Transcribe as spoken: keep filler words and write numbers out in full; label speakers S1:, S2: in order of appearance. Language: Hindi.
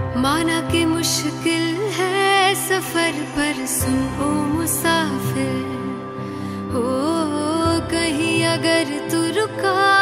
S1: माना कि मुश्किल है सफर पर सुन ओ मुसाफिर हो, कहीं अगर तू रुका